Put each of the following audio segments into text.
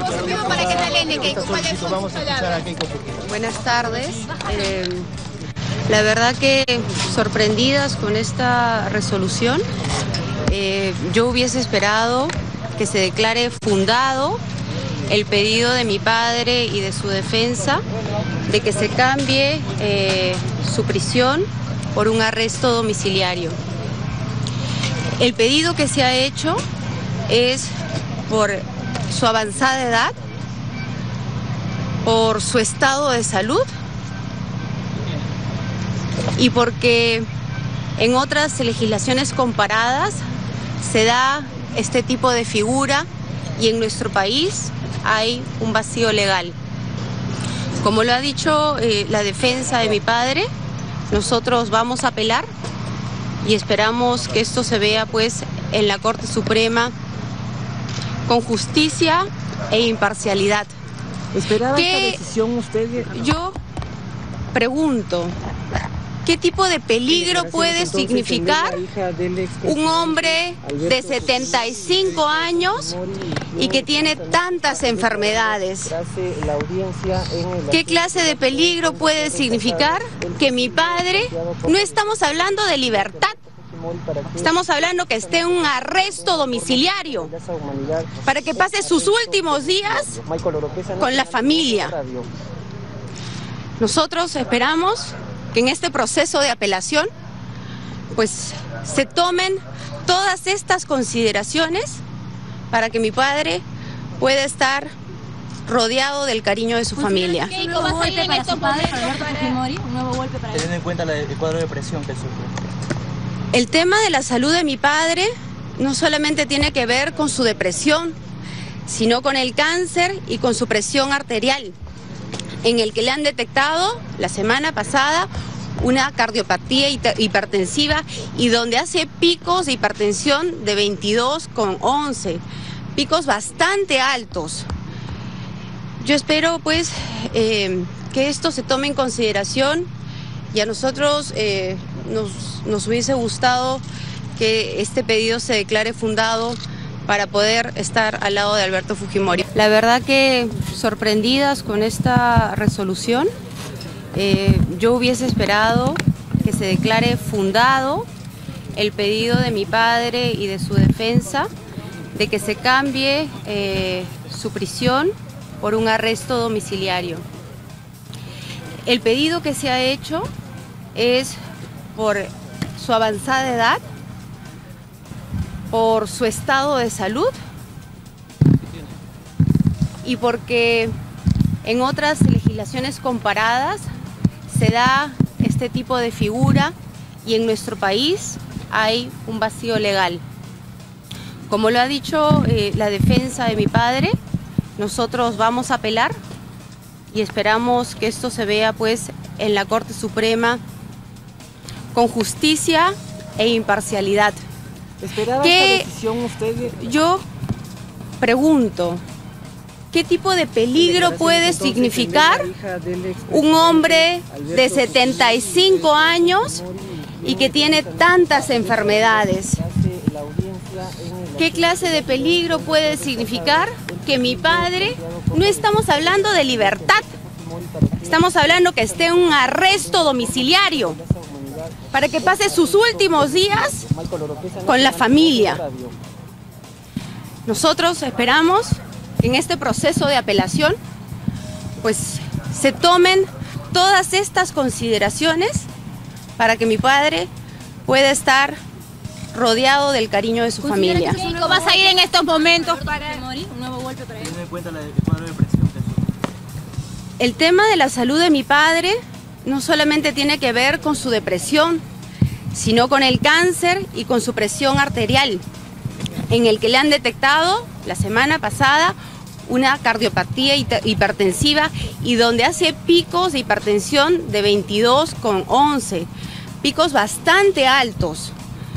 positivo para que Talene, Keiko. Vamos a escuchar a Keiko. Buenas tardes. La verdad que sorprendidas con esta resolución. Yo hubiese esperado que se declare fundado el pedido de mi padre y de su defensa de que se cambie su prisión por un arresto domiciliario. El pedido que se ha hecho es por su avanzada edad, por su estado de salud y porque en otras legislaciones comparadas se da este tipo de figura y en nuestro país hay un vacío legal. Como lo ha dicho la defensa de mi padre, nosotros vamos a apelar y esperamos que esto se vea pues en la Corte Suprema con justicia e imparcialidad. ¿Esperaba esta decisión usted? Yo pregunto, ¿qué tipo de peligro puede significar un hombre de 75 años y que tiene tantas enfermedades? ¿Qué clase de peligro puede significar que mi padre, no estamos hablando de libertad, estamos hablando que esté en un arresto domiciliario para que pase sus últimos días con la familia? Nosotros esperamos que en este proceso de apelación pues se tomen todas estas consideraciones para que mi padre pueda estar rodeado del cariño de su familia. ¿Un nuevo golpe para su padre, Alberto Fujimori? ¿Un nuevo golpe para él? Teniendo en cuenta el cuadro de presión que sufre. El tema de la salud de mi padre no solamente tiene que ver con su depresión, sino con el cáncer y con su presión arterial, en el que le han detectado la semana pasada una cardiopatía hipertensiva y donde hace picos de hipertensión de 22,11, picos bastante altos. Yo espero pues que esto se tome en consideración y a nosotros nos hubiese gustado que este pedido se declare fundado para poder estar al lado de Alberto Fujimori. La verdad que sorprendidas con esta resolución, yo hubiese esperado que se declare fundado el pedido de mi padre y de su defensa de que se cambie su prisión por un arresto domiciliario. El pedido que se ha hecho es por su avanzada edad, por su estado de salud y porque en otras legislaciones comparadas se da este tipo de figura y en nuestro país hay un vacío legal. Como lo ha dicho la defensa de mi padre, nosotros vamos a apelar y esperamos que esto se vea pues en la Corte Suprema con justicia e imparcialidad. ¿Esperaba esta decisión usted? Yo pregunto, ¿qué tipo de peligro puede significar un hombre de 75 años y que tiene tantas enfermedades? ¿Qué clase de peligro puede significar que mi padre, no estamos hablando de libertad, estamos hablando que esté en un arresto domiciliario para que pase sus últimos días con la familia? Nosotros esperamos que en este proceso de apelación pues se tomen todas estas consideraciones para que mi padre pueda estar rodeado del cariño de su familia. ¿Cómo vas a ir en estos momentos para un nuevo golpe para él? Teniendo en cuenta el cuadro de presión que sufre. El tema de la salud de mi padre no solamente tiene que ver con su depresión, sino con el cáncer y con su presión arterial, en el que le han detectado la semana pasada una cardiopatía hipertensiva y donde hace picos de hipertensión de 22,11, picos bastante altos.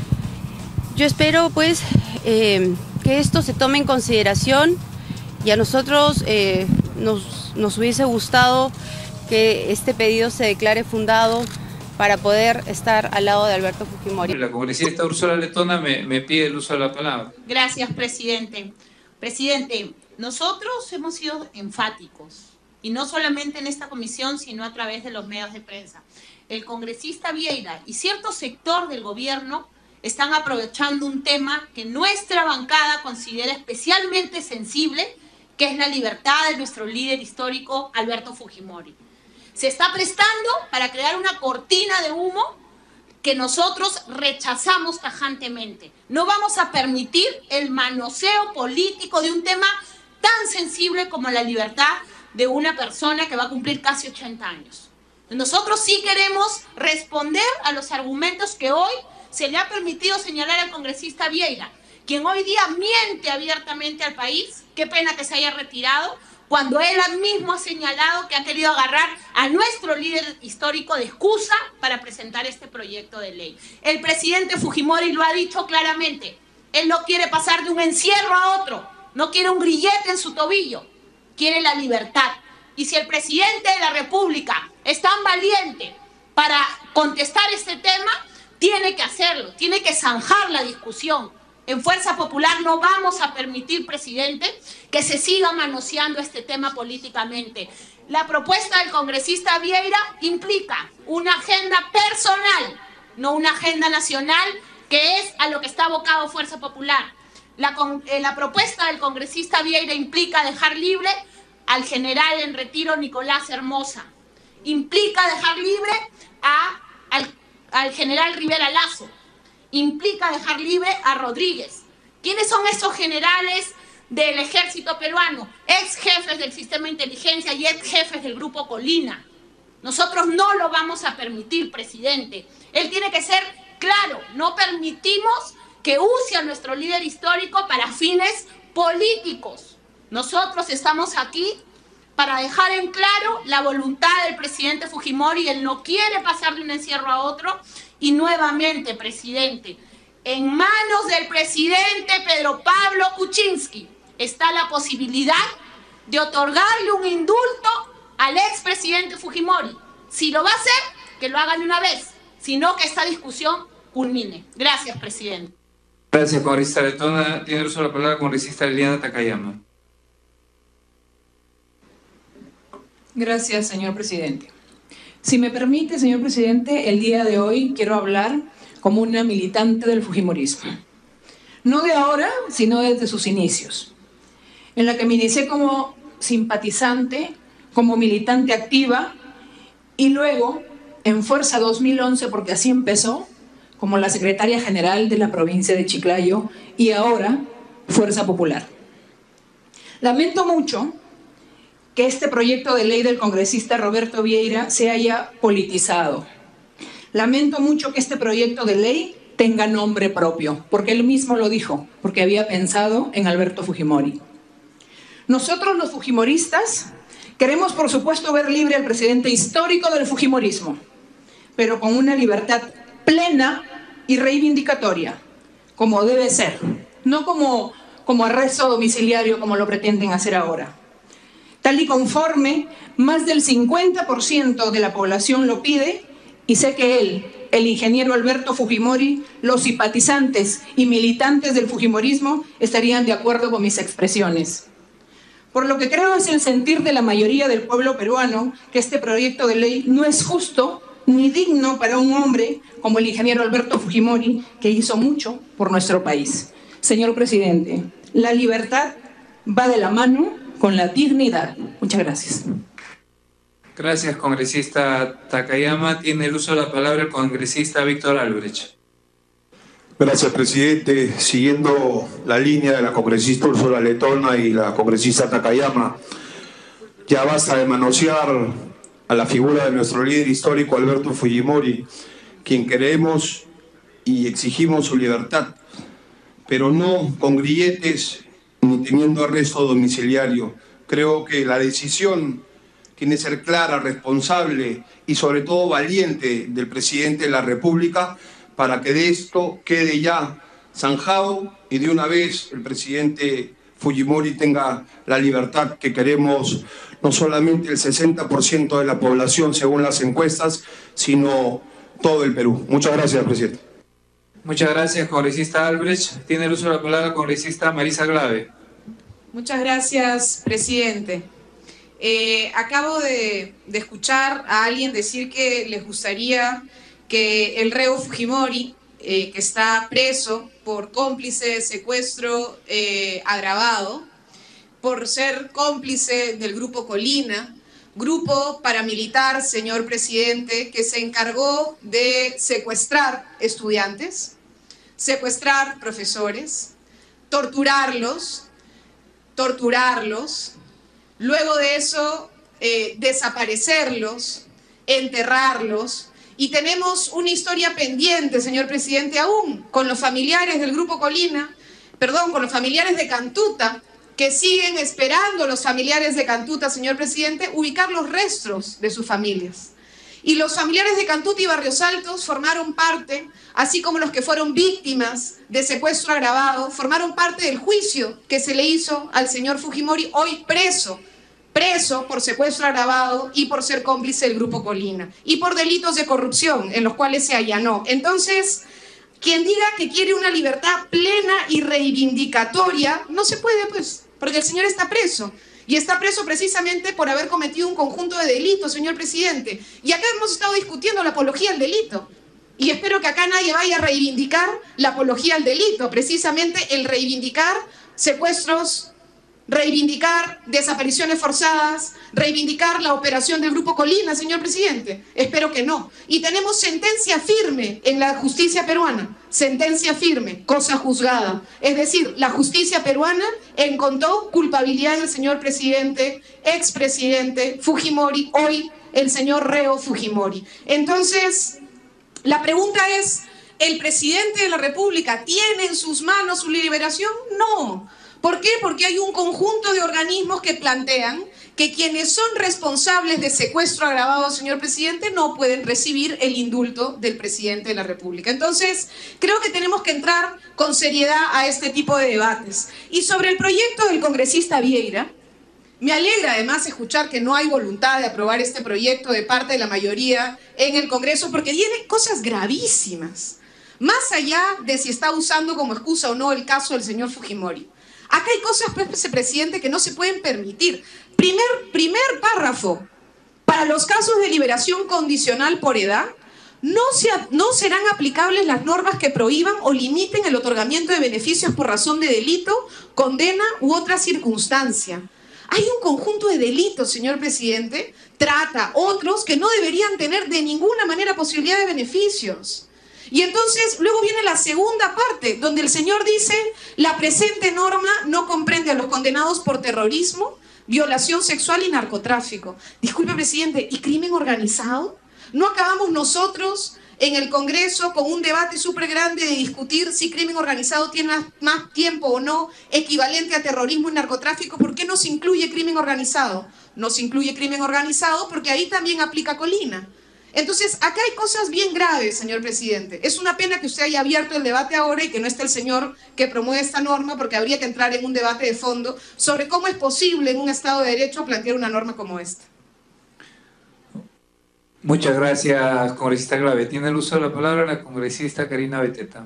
Yo espero pues que esto se tome en consideración y a nosotros nos hubiese gustado que este pedido se declare fundado para poder estar al lado de Alberto Fujimori. La congresista Úrsula Letona me pide el uso de la palabra. Gracias, presidente. Presidente, nosotros hemos sido enfáticos, y no solamente en esta comisión, sino a través de los medios de prensa. El congresista Vieira y cierto sector del gobierno están aprovechando un tema que nuestra bancada considera especialmente sensible, que es la libertad de nuestro líder histórico, Alberto Fujimori. Se está prestando para crear una cortina de humo que nosotros rechazamos tajantemente. No vamos a permitir el manoseo político de un tema tan sensible como la libertad de una persona que va a cumplir casi 80 años. Nosotros sí queremos responder a los argumentos que hoy se le ha permitido señalar al congresista Vieira, quien hoy día miente abiertamente al país. Qué pena que se haya retirado, cuando él mismo ha señalado que ha querido agarrar a nuestro líder histórico de excusa para presentar este proyecto de ley. El presidente Fujimori lo ha dicho claramente, él no quiere pasar de un encierro a otro, no quiere un grillete en su tobillo, quiere la libertad. Y si el presidente de la República es tan valiente para contestar este tema, tiene que hacerlo, tiene que zanjar la discusión. En Fuerza Popular no vamos a permitir, presidente, que se siga manoseando este tema políticamente. La propuesta del congresista Vieira implica una agenda personal, no una agenda nacional, que es a lo que está abocado Fuerza Popular. La propuesta del congresista Vieira implica dejar libre al general en retiro Nicolás Hermosa. Implica dejar libre al general Rivera Lazo. Implica dejar libre a Rodríguez. ¿Quiénes son esos generales del ejército peruano? Ex jefes del sistema de inteligencia y ex jefes del grupo Colina. Nosotros no lo vamos a permitir, presidente. Él tiene que ser claro. No permitimos que use a nuestro líder histórico para fines políticos. Nosotros estamos aquí para dejar en claro la voluntad del presidente Fujimori. Él no quiere pasar de un encierro a otro. Y nuevamente, presidente, en manos del presidente Pedro Pablo Kuczynski está la posibilidad de otorgarle un indulto al expresidente Fujimori. Si lo va a hacer, que lo haga de una vez, sino que esta discusión culmine. Gracias, presidente. Gracias, congresista Letona. Tiene el uso de la palabra la congresista Liliana Takayama. Gracias, señor presidente. Si me permite, señor presidente, el día de hoy quiero hablar como una militante del fujimorismo. No de ahora, sino desde sus inicios, en la que me inicié como simpatizante, como militante activa, y luego en Fuerza 2011, porque así empezó, como la secretaria general de la provincia de Chiclayo, y ahora Fuerza Popular. Lamento mucho que este proyecto de ley del congresista Roberto Vieira se haya politizado. Lamento mucho que este proyecto de ley tenga nombre propio, porque él mismo lo dijo, porque había pensado en Alberto Fujimori. Nosotros los fujimoristas queremos, por supuesto, ver libre al presidente histórico del fujimorismo, pero con una libertad plena y reivindicatoria, como debe ser, no como arresto domiciliario como lo pretenden hacer ahora. Tal y conforme, más del 50% de la población lo pide, y sé que él, el ingeniero Alberto Fujimori, los simpatizantes y militantes del fujimorismo estarían de acuerdo con mis expresiones. Por lo que creo es el sentir de la mayoría del pueblo peruano que este proyecto de ley no es justo ni digno para un hombre como el ingeniero Alberto Fujimori, que hizo mucho por nuestro país. Señor presidente, la libertad va de la mano con la dignidad. Muchas gracias. Gracias, congresista Takayama. Tiene el uso de la palabra el congresista Víctor Albrecht. Gracias, presidente. Siguiendo la línea de la congresista Úrsula Letona y la congresista Takayama, ya basta de manosear a la figura de nuestro líder histórico Alberto Fujimori, quien queremos y exigimos su libertad, pero no con grilletes ni teniendo arresto domiciliario. Creo que la decisión tiene que ser clara, responsable y sobre todo valiente del presidente de la República para que de esto quede ya zanjado y de una vez el presidente Fujimori tenga la libertad que queremos no solamente el 60% de la población según las encuestas, sino todo el Perú. Muchas gracias, presidente. Muchas gracias, congresista Albrecht. Tiene el uso de la palabra la congresista Marisa Glave. Muchas gracias, presidente. Acabo de escuchar a alguien decir que les gustaría que el reo Fujimori, que está preso por cómplice de secuestro agravado, por ser cómplice del Grupo Colina, grupo paramilitar, señor presidente, que se encargó de secuestrar estudiantes, secuestrar profesores, torturarlos, luego de eso desaparecerlos, enterrarlos, y tenemos una historia pendiente, señor presidente, aún con los familiares del Grupo Colina, perdón, con los familiares de Cantuta, que siguen esperando los familiares de Cantuta, señor presidente, ubicar los restos de sus familias. Y los familiares de Cantuta y Barrios Altos formaron parte, así como los que fueron víctimas de secuestro agravado, formaron parte del juicio que se le hizo al señor Fujimori, hoy preso por secuestro agravado y por ser cómplice del Grupo Colina, y por delitos de corrupción en los cuales se allanó. Entonces, quien diga que quiere una libertad plena y reivindicatoria, no se puede, pues, porque el señor está preso. Y está preso precisamente por haber cometido un conjunto de delitos, señor presidente. Y acá hemos estado discutiendo la apología al delito. Y espero que acá nadie vaya a reivindicar la apología al delito, precisamente el reivindicar secuestros, reivindicar desapariciones forzadas, reivindicar la operación del Grupo Colina, señor presidente. Espero que no. Y tenemos sentencia firme en la justicia peruana, sentencia firme, cosa juzgada. Es decir, la justicia peruana encontró culpabilidad del señor presidente, expresidente Fujimori, hoy el señor reo Fujimori. Entonces, la pregunta es, ¿el presidente de la República tiene en sus manos su liberación? No. ¿Por qué? Porque hay un conjunto de organismos que plantean que quienes son responsables de secuestro agravado, señor presidente, no pueden recibir el indulto del presidente de la República. Entonces, creo que tenemos que entrar con seriedad a este tipo de debates. Y sobre el proyecto del congresista Vieira, me alegra además escuchar que no hay voluntad de aprobar este proyecto de parte de la mayoría en el Congreso, porque tiene cosas gravísimas, más allá de si está usando como excusa o no el caso del señor Fujimori. Acá hay cosas, pues, presidente, que no se pueden permitir. Primer párrafo. Para los casos de liberación condicional por edad, no serán aplicables las normas que prohíban o limiten el otorgamiento de beneficios por razón de delito, condena u otra circunstancia. Hay un conjunto de delitos, señor presidente, trata, otros que no deberían tener de ninguna manera posibilidad de beneficios. Y entonces luego viene la segunda parte, donde el señor dice, la presente norma no comprende a los condenados por terrorismo, violación sexual y narcotráfico. Disculpe, presidente, ¿y crimen organizado? ¿No acabamos nosotros en el Congreso con un debate súper grande de discutir si crimen organizado tiene más tiempo o no equivalente a terrorismo y narcotráfico? ¿Por qué no se incluye crimen organizado? No se incluye crimen organizado porque ahí también aplica Colina. Entonces, acá hay cosas bien graves, señor presidente. Es una pena que usted haya abierto el debate ahora y que no esté el señor que promueve esta norma, porque habría que entrar en un debate de fondo sobre cómo es posible en un Estado de Derecho plantear una norma como esta. Muchas gracias, congresista Glave. Tiene el uso de la palabra la congresista Karina Beteta.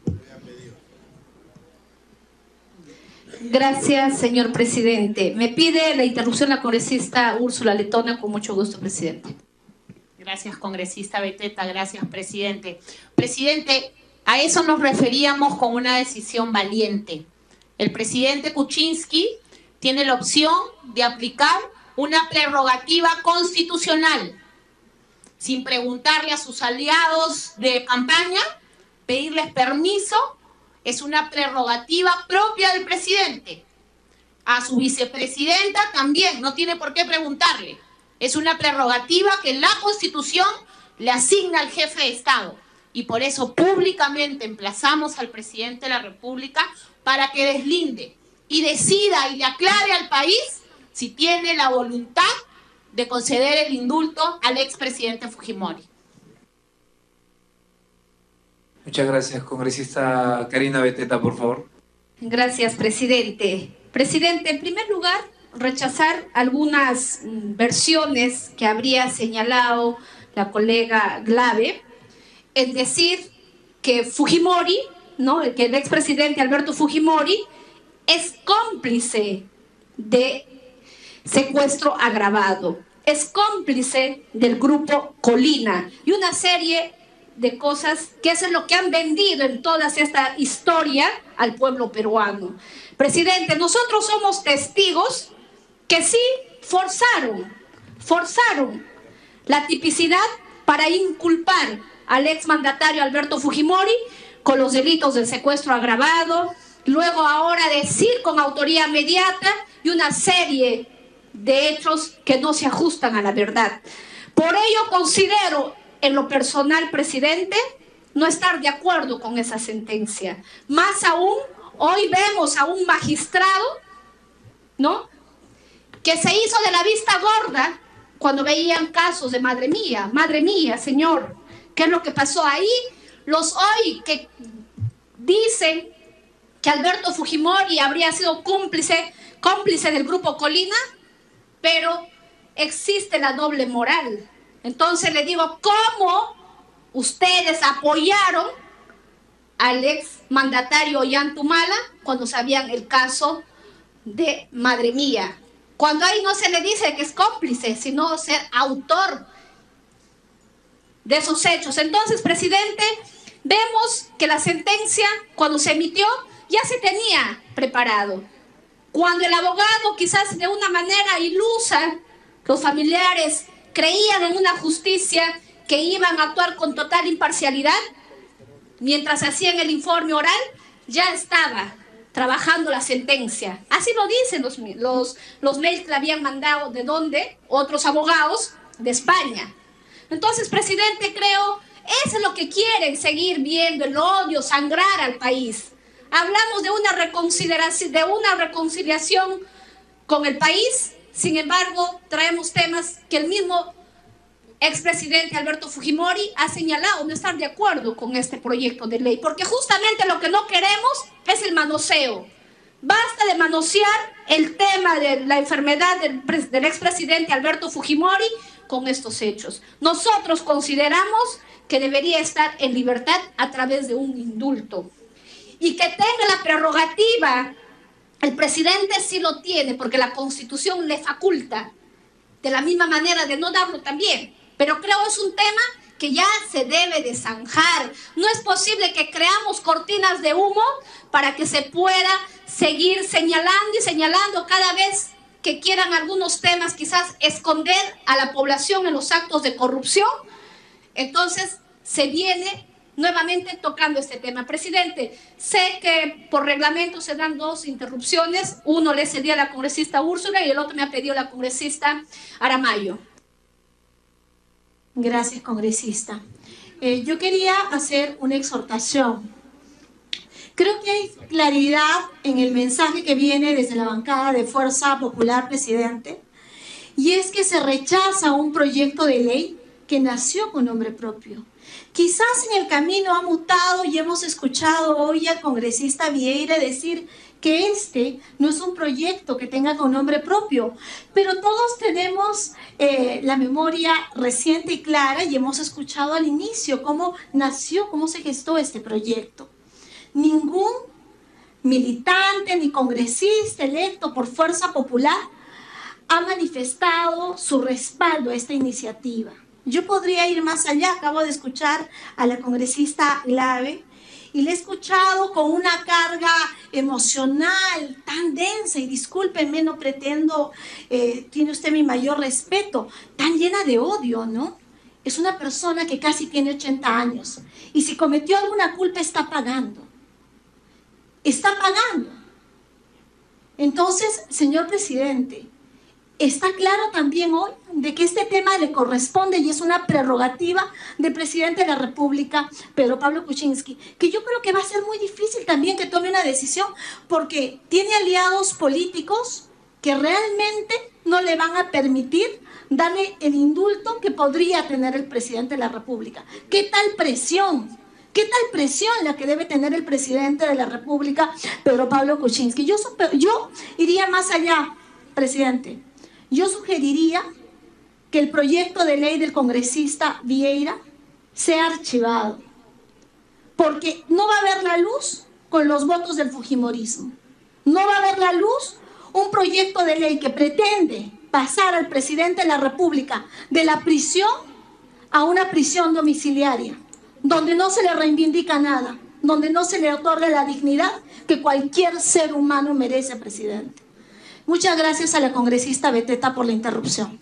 Gracias, señor presidente. Me pide la interrupción la congresista Úrsula Letona, con mucho gusto, presidente. Gracias, congresista Beteta. Gracias, presidente. Presidente, a eso nos referíamos con una decisión valiente. El presidente Kuczynski tiene la opción de aplicar una prerrogativa constitucional, sin preguntarle a sus aliados de campaña, pedirles permiso, es una prerrogativa propia del presidente. A su vicepresidenta también, no tiene por qué preguntarle. Es una prerrogativa que la Constitución le asigna al jefe de Estado. Y por eso públicamente emplazamos al presidente de la República para que deslinde y decida y le aclare al país si tiene la voluntad de conceder el indulto al expresidente Fujimori. Muchas gracias, congresista Karina Beteta, por favor. Gracias, presidente. Presidente, en primer lugar, rechazar algunas versiones que habría señalado la colega Glave, es decir, que Fujimori, ¿no?, que el expresidente Alberto Fujimori es cómplice de secuestro agravado. Es cómplice del grupo Colina y una serie de cosas que es lo que han vendido en toda esta historia al pueblo peruano. Presidente, nosotros somos testigos que sí forzaron la tipicidad para inculpar al exmandatario Alberto Fujimori con los delitos del secuestro agravado, luego ahora decir con autoría inmediata y una serie de hechos que no se ajustan a la verdad. Por ello considero en lo personal, presidente, no estar de acuerdo con esa sentencia. Más aún, hoy vemos a un magistrado, ¿no?, que se hizo de la vista gorda cuando veían casos de madre mía, señor, ¿qué es lo que pasó ahí? Los hoy que dicen que Alberto Fujimori habría sido cómplice del grupo Colina, pero existe la doble moral. Entonces le digo, ¿cómo ustedes apoyaron al ex mandatario Ollantumala cuando sabían el caso de madre mía? Cuando ahí no se le dice que es cómplice, sino ser autor de esos hechos. Entonces, presidente, vemos que la sentencia, cuando se emitió, ya se tenía preparado. Cuando el abogado, quizás de una manera ilusa, los familiares creían en una justicia que iban a actuar con total imparcialidad, mientras hacían el informe oral, ya estaba trabajando la sentencia. Así lo dicen los mails que le habían mandado, ¿de dónde? Otros abogados de España. Entonces, presidente, creo, eso es lo que quieren seguir viendo, el odio, sangrar al país. Hablamos de una reconciliación con el país, sin embargo, traemos temas que el mismo expresidente Alberto Fujimori ha señalado no estar de acuerdo con este proyecto de ley, porque justamente lo que no queremos es el manoseo. Basta de manosear el tema de la enfermedad del expresidente Alberto Fujimori con estos hechos. Nosotros consideramos que debería estar en libertad a través de un indulto. Y que tenga la prerrogativa, el presidente sí lo tiene, porque la Constitución le faculta, de la misma manera de no darlo también. Pero creo que es un tema que ya se debe de zanjar. No es posible que creamos cortinas de humo para que se pueda seguir señalando y señalando cada vez que quieran algunos temas, quizás esconder a la población en los actos de corrupción. Entonces se viene nuevamente tocando este tema. Presidente, sé que por reglamento se dan 2 interrupciones. Uno le cedí a la congresista Úrsula y el otro me ha pedido la congresista Aramayo. Gracias, congresista. Yo quería hacer una exhortación. Creo que hay claridad en el mensaje que viene desde la bancada de Fuerza Popular, presidente, y es que se rechaza un proyecto de ley que nació con nombre propio. Quizás en el camino ha mutado y hemos escuchado hoy al congresista Vieira decir que este no es un proyecto que tenga con nombre propio, pero todos tenemos la memoria reciente y clara y hemos escuchado al inicio cómo nació, cómo se gestó este proyecto. Ningún militante ni congresista electo por Fuerza Popular ha manifestado su respaldo a esta iniciativa. Yo podría ir más allá, acabo de escuchar a la congresista Glave y le he escuchado con una carga emocional tan densa, y discúlpenme, no pretendo, tiene usted mi mayor respeto, tan llena de odio, ¿no? Es una persona que casi tiene 80 años y si cometió alguna culpa está pagando. Está pagando. Entonces, señor presidente, está claro también hoy de que este tema le corresponde y es una prerrogativa del presidente de la República, Pedro Pablo Kuczynski, que yo creo que va a ser muy difícil también que tome una decisión porque tiene aliados políticos que realmente no le van a permitir darle el indulto que podría tener el presidente de la República. ¿Qué tal presión? ¿Qué tal presión la que debe tener el presidente de la República, Pedro Pablo Kuczynski? Yo iría más allá, presidente. Yo sugeriría que el proyecto de ley del congresista Vieira sea archivado, porque no va a ver la luz con los votos del fujimorismo. No va a ver la luz un proyecto de ley que pretende pasar al presidente de la República de la prisión a una prisión domiciliaria, donde no se le reivindica nada, donde no se le otorga la dignidad que cualquier ser humano merece, presidente. Muchas gracias a la congresista Beteta por la interrupción.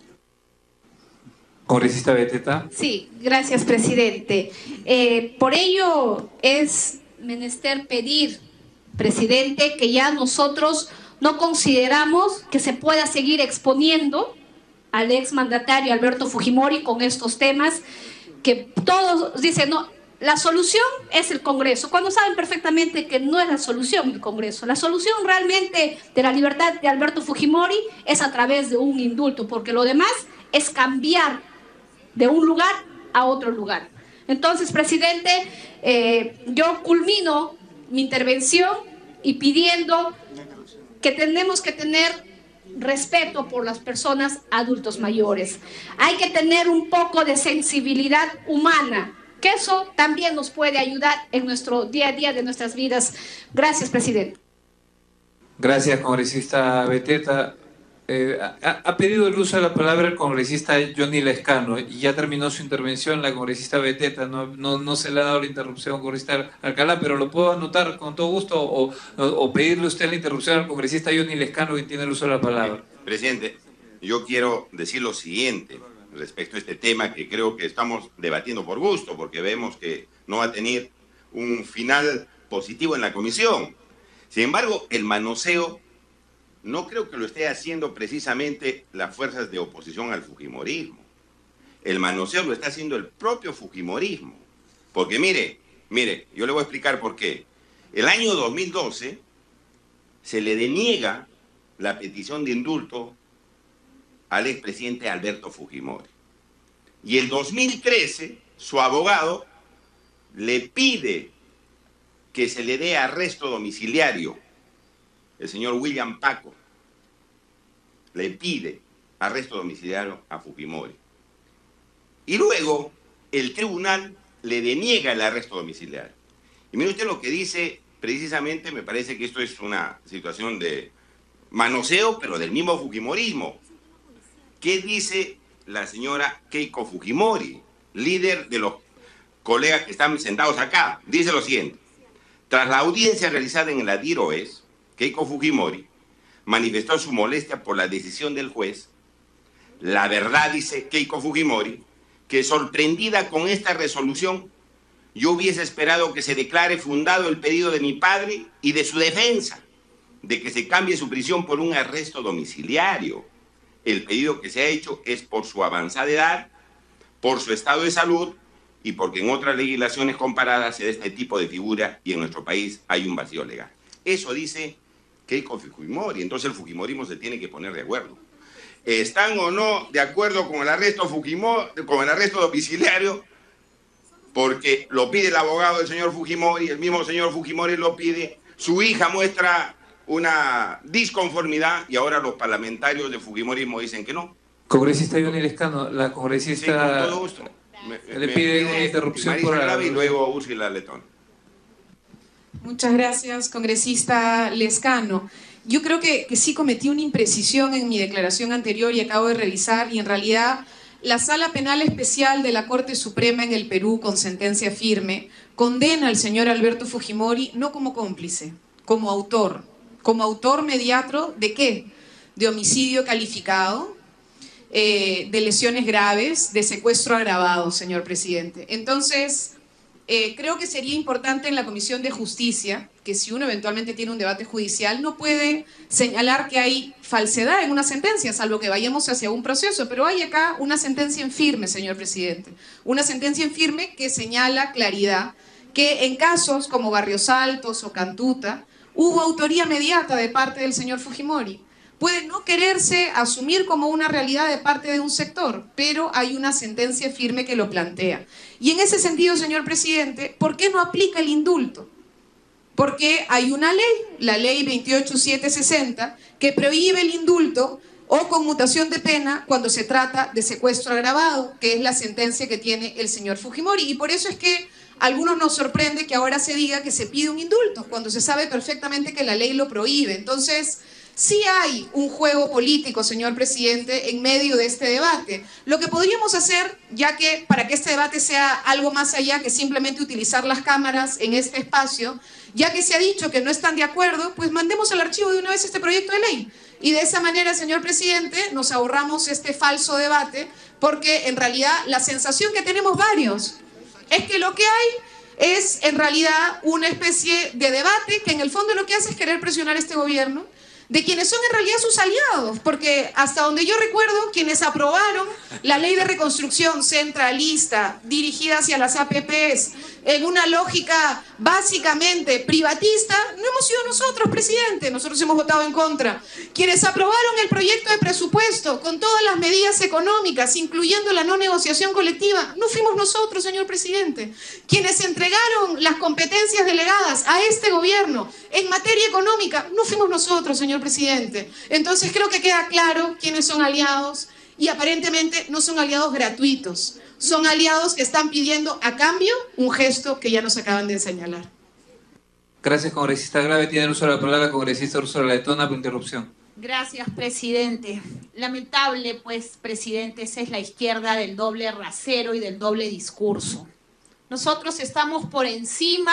Congresista Beteta. Sí, gracias, presidente. Por ello es menester pedir, presidente, que ya nosotros no consideramos que se pueda seguir exponiendo al exmandatario Alberto Fujimori con estos temas, que todos dicen, no, la solución es el Congreso, cuando saben perfectamente que no es la solución el Congreso. La solución realmente de la libertad de Alberto Fujimori es a través de un indulto, porque lo demás es cambiar de un lugar a otro lugar. Entonces, presidente, yo culmino mi intervención y pidiendo que tenemos que tener respeto por las personas adultos mayores. Hay que tener un poco de sensibilidad humana, que eso también nos puede ayudar en nuestro día a día de nuestras vidas. Gracias, presidente. Gracias, congresista Beteta. Ha pedido el uso de la palabra el congresista Johnny Lescano y ya terminó su intervención la congresista Beteta. No se le ha dado la interrupción al congresista Alcalá, pero lo puedo anotar con todo gusto o pedirle usted la interrupción al congresista Johnny Lescano, que tiene el uso de la palabra. Presidente, yo quiero decir lo siguiente respecto a este tema que creo que estamos debatiendo por gusto, porque vemos que no va a tener un final positivo en la comisión. Sin embargo, el manoseo no creo que lo esté haciendo precisamente las fuerzas de oposición al fujimorismo. El manoseo lo está haciendo el propio fujimorismo. Porque mire, yo le voy a explicar por qué. El año 2012 se le deniega la petición de indulto al expresidente Alberto Fujimori. Y el 2013 su abogado le pide que se le dé arresto domiciliario. El señor William Paco le pide arresto domiciliario a Fujimori. Y luego el tribunal le deniega el arresto domiciliario. Y mire usted lo que dice, precisamente me parece que esto es una situación de manoseo, pero del mismo fujimorismo. ¿Qué dice la señora Keiko Fujimori, líder de los colegas que están sentados acá? Dice lo siguiente: tras la audiencia realizada en el Adir Oes, Keiko Fujimori manifestó su molestia por la decisión del juez. La verdad, dice Keiko Fujimori, que sorprendida con esta resolución, yo hubiese esperado que se declare fundado el pedido de mi padre y de su defensa, de que se cambie su prisión por un arresto domiciliario. El pedido que se ha hecho es por su avanzada edad, por su estado de salud y porque en otras legislaciones comparadas se da este tipo de figura y en nuestro país hay un vacío legal. Eso dice Keiko Fujimori. Entonces el fujimorismo se tiene que poner de acuerdo. ¿Están o no de acuerdo con el arresto domiciliario? Porque lo pide el abogado del señor Fujimori, el mismo señor Fujimori lo pide, su hija muestra una disconformidad y ahora los parlamentarios de fujimorismo dicen que no. Congresista Johnny Lescano, la congresista... Sí, con todo gusto. Le pide una interrupción por la... y luego Úrsula Letón. Muchas gracias, congresista Lescano. Yo creo que sí cometí una imprecisión en mi declaración anterior y acabo de revisar, y en realidad la Sala Penal Especial de la Corte Suprema en el Perú, con sentencia firme, condena al señor Alberto Fujimori no como cómplice, como autor mediato ¿de qué? De homicidio calificado, de lesiones graves, de secuestro agravado, señor presidente. Entonces, creo que sería importante en la Comisión de Justicia, que si uno eventualmente tiene un debate judicial, no puede señalar que hay falsedad en una sentencia, salvo que vayamos hacia un proceso, pero hay acá una sentencia en firme, señor presidente, una sentencia en firme que señala claridad que en casos como Barrios Altos o Cantuta hubo autoría mediata de parte del señor Fujimori. Puede no quererse asumir como una realidad de parte de un sector, pero hay una sentencia firme que lo plantea. Y en ese sentido, señor presidente, ¿por qué no aplica el indulto? Porque hay una ley, la ley 28760, que prohíbe el indulto o conmutación de pena cuando se trata de secuestro agravado, que es la sentencia que tiene el señor Fujimori. Y por eso es que a algunos nos sorprende que ahora se diga que se pide un indulto, cuando se sabe perfectamente que la ley lo prohíbe. Entonces, Sí hay un juego político, señor presidente, en medio de este debate. Lo que podríamos hacer, ya que para que este debate sea algo más allá que simplemente utilizar las cámaras en este espacio, ya que se ha dicho que no están de acuerdo, pues mandemos al archivo de una vez este proyecto de ley. Y de esa manera, señor presidente, nos ahorramos este falso debate, porque en realidad la sensación que tenemos varios es que lo que hay es en realidad una especie de debate que en el fondo lo que hace es querer presionar a este gobierno, de quienes son en realidad sus aliados, porque hasta donde yo recuerdo, quienes aprobaron la ley de reconstrucción centralista dirigida hacia las APPs en una lógica básicamente privatista, no hemos sido nosotros, presidente, nosotros hemos votado en contra. Quienes aprobaron el proyecto de presupuesto con todas las medidas económicas, incluyendo la no negociación colectiva, no fuimos nosotros, señor presidente. Quienes entregaron las competencias delegadas a este gobierno en materia económica, no fuimos nosotros, señor presidente. Entonces creo que queda claro quiénes son aliados y aparentemente no son aliados gratuitos. Son aliados que están pidiendo a cambio un gesto que ya nos acaban de señalar. Gracias, congresista Grave. Tiene el uso de la palabra congresista Úrsula Letona por interrupción. Gracias, presidente. Lamentable, pues, presidente, esa es la izquierda del doble rasero y del doble discurso. Nosotros estamos por encima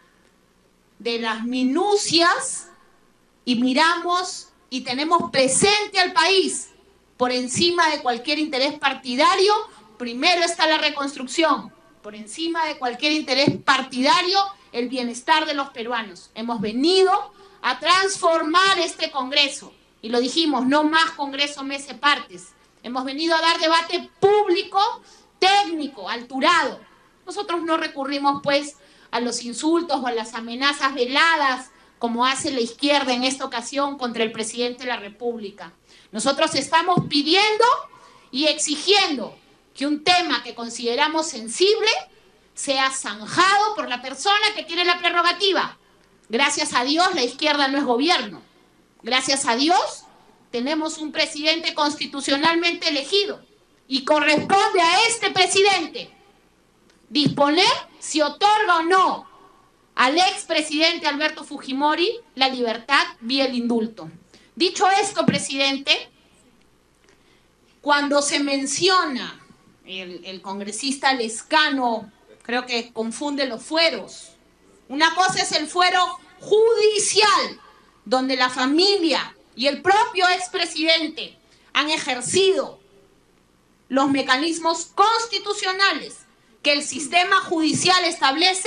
de las minucias y miramos y tenemos presente al país por encima de cualquier interés partidario. Primero está la reconstrucción, por encima de cualquier interés partidario, el bienestar de los peruanos. Hemos venido a transformar este Congreso, y lo dijimos, no más Congreso mece partes. Hemos venido a dar debate público, técnico, alturado. Nosotros no recurrimos, pues, a los insultos o a las amenazas veladas, como hace la izquierda en esta ocasión contra el presidente de la República. Nosotros estamos pidiendo y exigiendo que un tema que consideramos sensible sea zanjado por la persona que tiene la prerrogativa. Gracias a Dios la izquierda no es gobierno. Gracias a Dios tenemos un presidente constitucionalmente elegido y corresponde a este presidente disponer si otorga o no al expresidente Alberto Fujimori la libertad vía el indulto. Dicho esto, presidente, cuando se menciona el congresista Lescano, creo que confunde los fueros. Una cosa es el fuero judicial, donde la familia y el propio expresidente han ejercido los mecanismos constitucionales que el sistema judicial establece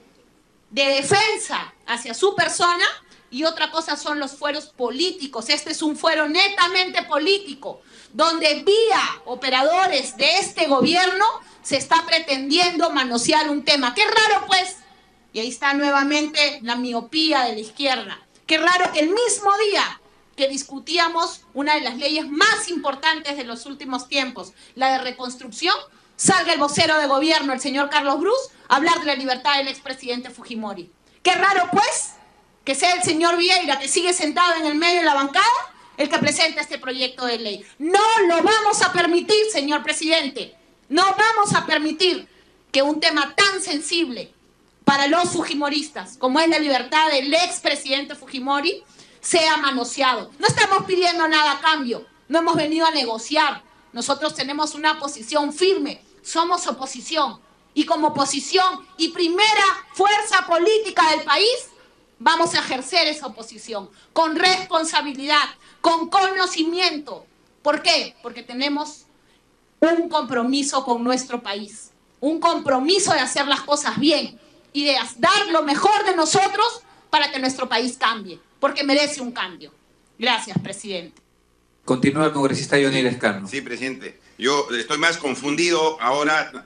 de defensa hacia su persona, y otra cosa son los fueros políticos. Este es un fuero netamente político, donde vía operadores de este gobierno se está pretendiendo manosear un tema. Qué raro, pues, y ahí está nuevamente la miopía de la izquierda. Qué raro que el mismo día que discutíamos una de las leyes más importantes de los últimos tiempos, la de reconstrucción, salga el vocero de gobierno, el señor Carlos Brus, a hablar de la libertad del expresidente Fujimori. Qué raro, pues, que sea el señor Vieira, que sigue sentado en el medio de la bancada, el que presenta este proyecto de ley. No lo vamos a permitir, señor presidente. No vamos a permitir que un tema tan sensible para los fujimoristas, como es la libertad del expresidente Fujimori, sea manoseado. No estamos pidiendo nada a cambio, no hemos venido a negociar. Nosotros tenemos una posición firme, somos oposición, y como oposición y primera fuerza política del país, vamos a ejercer esa oposición con responsabilidad, con conocimiento. ¿Por qué? Porque tenemos un compromiso con nuestro país, un compromiso de hacer las cosas bien y de dar lo mejor de nosotros para que nuestro país cambie, porque merece un cambio. Gracias, presidente. Continúa el congresista Johnny Lescano. Sí, presidente. Yo estoy más confundido ahora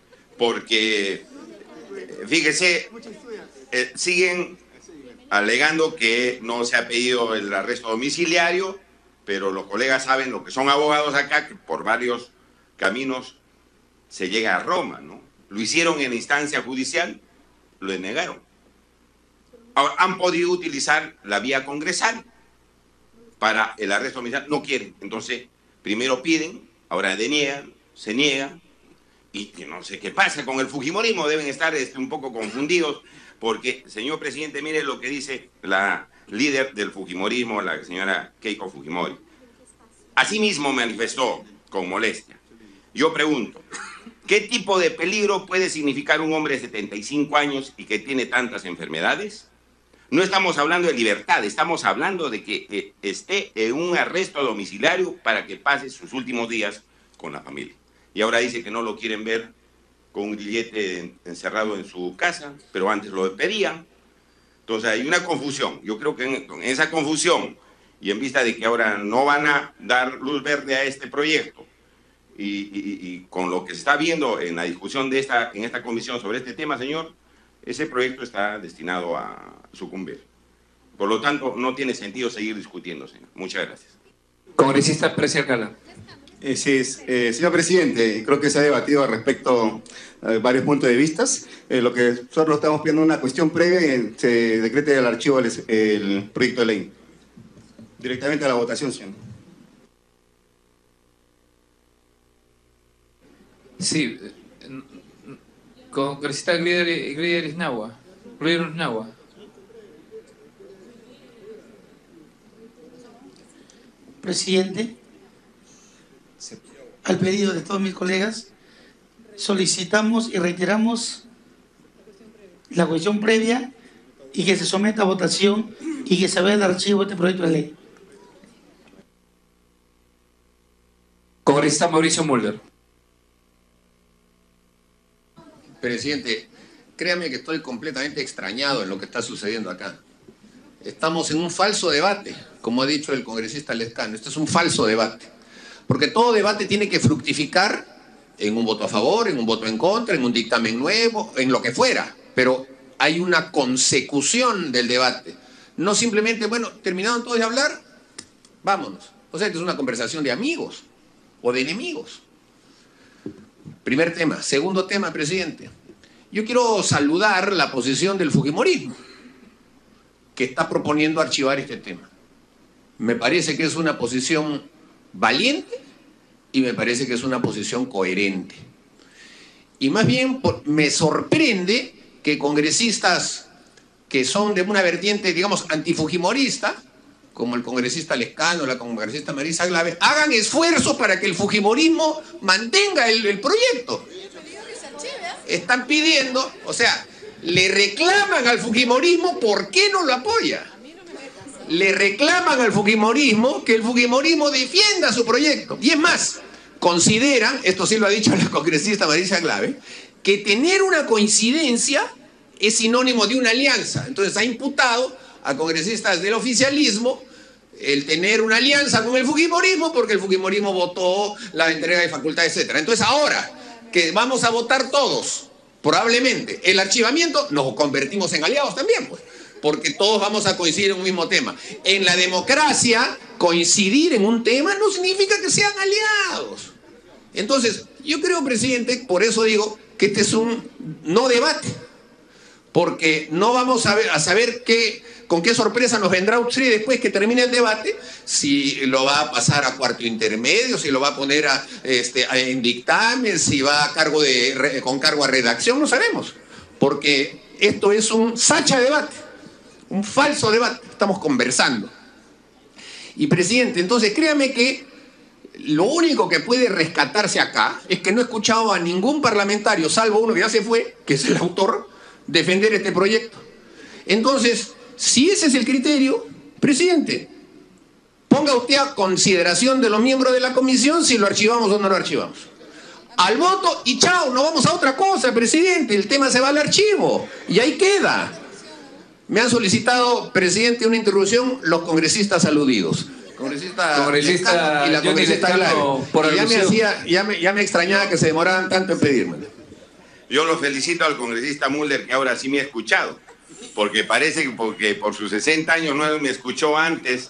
porque, fíjese, siguen alegando que no se ha pedido el arresto domiciliario, pero los colegas saben, lo que son abogados acá, que por varios caminos se llega a Roma, ¿no? Lo hicieron en instancia judicial, lo denegaron. Ahora, han podido utilizar la vía congresal para el arresto domiciliario, no quieren. Entonces, primero piden, ahora deniegan, se niegan, y no sé qué pasa con el fujimorismo, deben estar un poco confundidos, porque, señor presidente, mire lo que dice la líder del Fujimorismo, la señora Keiko Fujimori. Asimismo manifestó con molestia. Yo pregunto, ¿qué tipo de peligro puede significar un hombre de 75 años y que tiene tantas enfermedades? No estamos hablando de libertad, estamos hablando de que esté en un arresto domiciliario para que pase sus últimos días con la familia. Y ahora dice que no lo quieren ver con un grillete encerrado en su casa, pero antes lo pedían. Entonces hay una confusión. Yo creo que en esa confusión, y en vista de que ahora no van a dar luz verde a este proyecto, y con lo que se está viendo en la discusión en esta comisión sobre este tema, señor, ese proyecto está destinado a sucumbir. Por lo tanto, no tiene sentido seguir discutiendo, señor. Muchas gracias. Congresista Preciado Cala. Señor presidente, creo que se ha debatido al respecto varios puntos de vista. Lo que nosotros estamos pidiendo una cuestión previa y se decrete el archivo el proyecto de ley. Directamente a la votación, señor. Sí, congresista Glideris Nahua. Presidente, al pedido de todos mis colegas, solicitamos y reiteramos la cuestión previa y que se someta a votación y que se vea el archivo de este proyecto de ley. Congresista Mauricio Mulder. Presidente, créame que estoy completamente extrañado en lo que está sucediendo acá. Estamos en un falso debate, como ha dicho el congresista Lescano. Esto es un falso debate. Porque todo debate tiene que fructificar en un voto a favor, en un voto en contra, en un dictamen nuevo, en lo que fuera. Pero hay una consecución del debate. No simplemente, bueno, terminaron todos de hablar, vámonos. O sea, que es una conversación de amigos o de enemigos. Primer tema. Segundo tema, presidente. Yo quiero saludar la posición del Fujimorismo, que está proponiendo archivar este tema. Me parece que es una posición valiente y me parece que es una posición coherente. Y más bien me sorprende que congresistas que son de una vertiente, digamos, antifujimorista, como el congresista Lescano, la congresista Marisa Glave, hagan esfuerzos para que el fujimorismo mantenga el proyecto. Están pidiendo, o sea, le reclaman al fujimorismo por qué no lo apoya. Le reclaman al fujimorismo que el fujimorismo defienda su proyecto. Y es más, consideran, esto sí lo ha dicho la congresista Marisa Glave, que tener una coincidencia es sinónimo de una alianza. Entonces ha imputado a congresistas del oficialismo el tener una alianza con el fujimorismo porque el fujimorismo votó la entrega de facultades, etc. Entonces ahora que vamos a votar todos, probablemente, el archivamiento, nos convertimos en aliados también, pues, porque todos vamos a coincidir en un mismo tema. En la democracia, coincidir en un tema no significa que sean aliados. Entonces, yo creo, presidente, por eso digo que este es un no debate, porque no vamos a saber con qué sorpresa nos vendrá usted después que termine el debate, si lo va a pasar a cuarto intermedio, si lo va a poner en dictamen, si va a con cargo a redacción, no sabemos, porque esto es un sacha debate, un falso debate, estamos conversando. Y presidente, entonces créame que lo único que puede rescatarse acá es que no he escuchado a ningún parlamentario, salvo uno que ya se fue, que es el autor, defender este proyecto. Entonces, si ese es el criterio, presidente, ponga usted a consideración de los miembros de la comisión si lo archivamos o no lo archivamos. Al voto y chao, no vamos a otra cosa, presidente, el tema se va al archivo y ahí queda. Me han solicitado, presidente, una interrupción los congresistas aludidos. Congresista y la congresista Glave. Ya me extrañaba que se demoraran tanto en pedirme. Yo lo felicito al congresista Mulder, que ahora sí me ha escuchado, porque parece que por sus 60 años no me escuchó antes,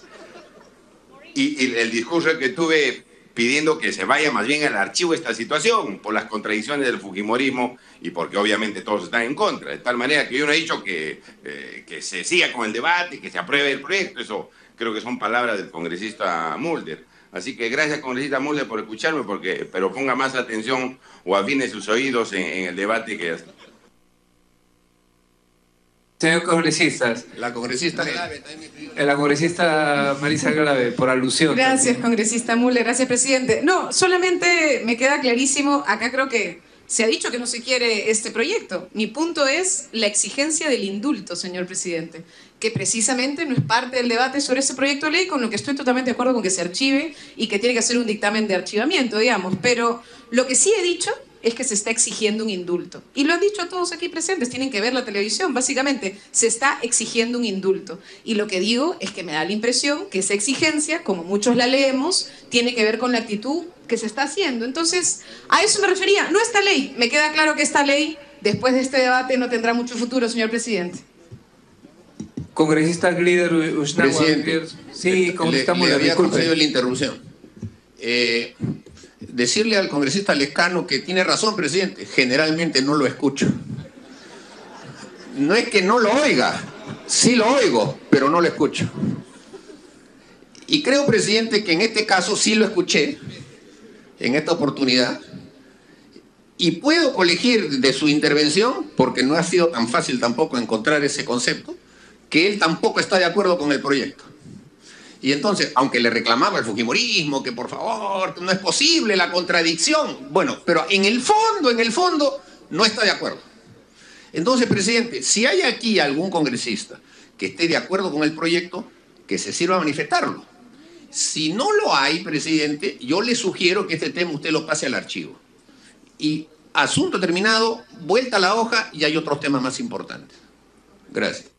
y el discurso que tuve pidiendo que se vaya más bien al archivo esta situación, por las contradicciones del fujimorismo y porque obviamente todos están en contra, de tal manera que yo no he dicho que se siga con el debate, que se apruebe el proyecto, eso creo que son palabras del congresista Mulder. Así que gracias, congresista Mulder, por escucharme, pero ponga más atención o afine sus oídos en el debate que Señor congresistas. La congresista Glave también me pidió. La congresista Marisa Glave, por alusión. Gracias, también. congresista Müller. Gracias, presidente. No, solamente me queda clarísimo, acá creo que se ha dicho que no se quiere este proyecto. Mi punto es la exigencia del indulto, señor presidente, que precisamente no es parte del debate sobre ese proyecto de ley, con lo que estoy totalmente de acuerdo con que se archive y que tiene que hacer un dictamen de archivamiento, digamos. Pero lo que sí he dicho es que se está exigiendo un indulto. Y lo han dicho a todos aquí presentes, tienen que ver la televisión. Básicamente, se está exigiendo un indulto. Y lo que digo es que me da la impresión que esa exigencia, como muchos la leemos, tiene que ver con la actitud que se está haciendo. Entonces, a eso me refería. No esta ley. Me queda claro que esta ley, después de este debate, no tendrá mucho futuro, señor presidente. Congresista líder Ushnagua. Presidente, Sí, congresista le Müller, había disculpe. concedido la interrupción. Decirle al congresista Lescano que tiene razón, presidente, generalmente no lo escucho. No es que no lo oiga, sí lo oigo, pero no lo escucho. Y creo, presidente, que en este caso sí lo escuché, en esta oportunidad, y puedo colegir de su intervención, porque no ha sido tan fácil tampoco encontrar ese concepto, que él tampoco está de acuerdo con el proyecto. Y entonces, aunque le reclamaba el fujimorismo, que por favor, que no es posible la contradicción, bueno, pero en el fondo, no está de acuerdo. Entonces, presidente, si hay aquí algún congresista que esté de acuerdo con el proyecto, que se sirva a manifestarlo. Si no lo hay, presidente, yo le sugiero que este tema usted lo pase al archivo. Y asunto terminado, vuelta a la hoja y hay otros temas más importantes. Gracias.